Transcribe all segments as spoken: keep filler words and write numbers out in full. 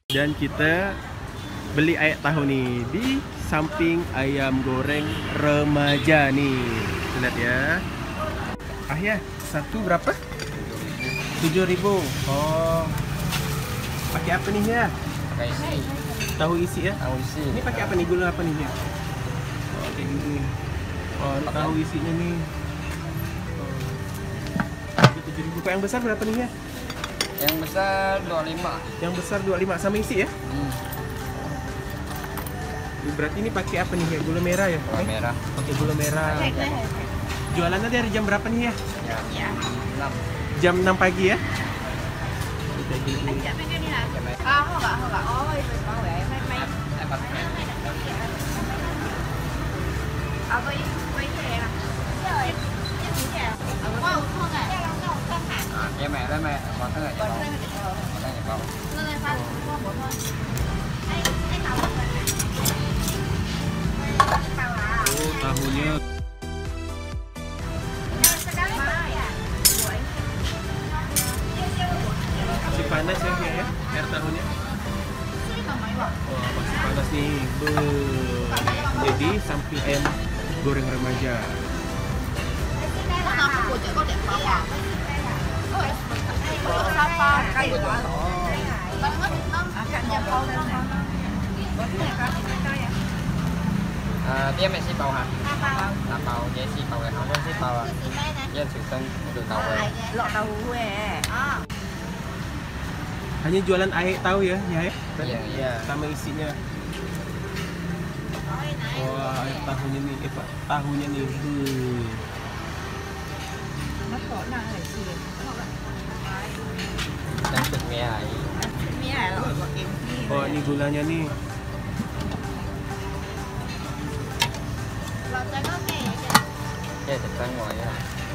Dan kita beli air tahu nih di samping ayam goreng remaja nih. Kita lihat ya. Ah ya, satu berapa? tujuh ribu. Oh. Pakai apa nih ya? Pakai isi. Tahu isi ya? Tahu isi. Ini pakai apa nih? Gula apa nih ya? Oh, kayak gini. Oh, tahu isinya nih. Oh. tujuh ribu. Kok yang besar berapa nih ya? Yang besar dua puluh lima. Yang besar dua puluh lima sama isi ya? Hmm. Berarti ini pakai apa nih ya? Gula merah ya? Gula merah. Pakai gula merah. Jualannya dari jam berapa nih ya? Ya. enam. Jam enam pagi ya? Kayak gini. À, không ạ, không ạ. Ôi, mình bảo vệ mấy mấy. À, với với gì à? Rồi. Cái gì à? Wow, không ạ. Ya mẹ đó mẹ, còn thế này cho bầu. Còn đây là bầu. Lên lên pha qua một thôi. Đây, đây tàu này. Tàu à. Oh, tahunya. Masih panas ya, ya, air tahunya. Wah, masih panas nih. Beuh. Jadi samping ayam goreng remaja. Có ngon không? Của chị có đẹp không ạ? Có sao pha cây của nó. Nó hết nó. À, cạnh nhà con nó nè. Có cái này con thì coi ạ. À, tiếp mẹ ship bầu hả? Là bầu, dễ ship bầu này không có ship bầu à? Dân sự tân được tàu về. Lọ tàu hue. Hanya jualan air tahu ya, ya? ya? Iya, iya. Sama isinya. Wah, air tahunya nih, eh, Pak, tahunya nih. Hmm. Nó có năng là gì? Dan thực mẹ ấy. Mía là nó có kim. Oh, ini gulanya nih. Lọ tàu có mè. Ya, thực tân ngoài ya.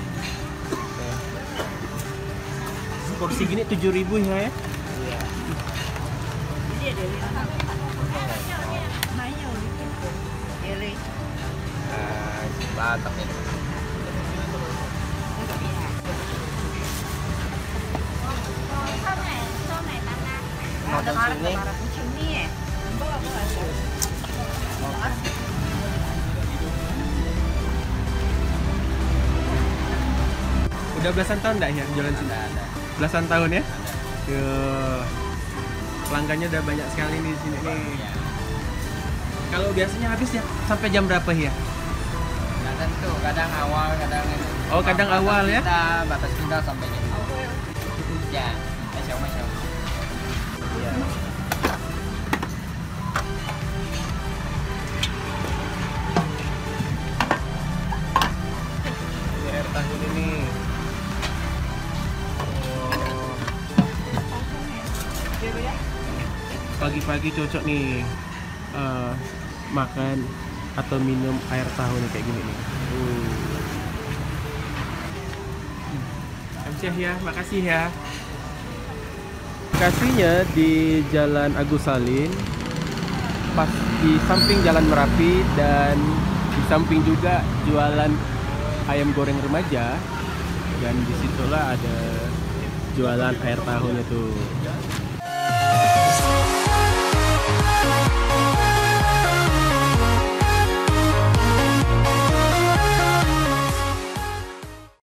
Porsi gini tujuh ribu ya? ya? Iya. Dia dia dia. Mấy nhiều đi. Dia đi. À, ba tập này. Mau dari sini. Sini ya. Udah belasan tahun enggak ya jualan sini? Ada, ada. Belasan tahun ya? Ada. Yo. Pelanggannya udah banyak sekali nih di sini nih. Kalau biasanya habis ya sampai jam berapa ya? Kadang tuh, kadang awal, kadang itu. Oh, kadang awal ya? Kita batas kita sampai jam. Ya, macam macam. Ya. Ini air tahu ini. Oh. Pagi-pagi cocok nih uh, makan atau minum air tahu nih kayak gini nih. Uh. Amsyah ya, makasih ya. Lokasinya di Jalan Agus Salim, pas di samping Jalan Merapi dan di samping juga jualan ayam goreng remaja, dan disitulah ada jualan air tahunya tuh.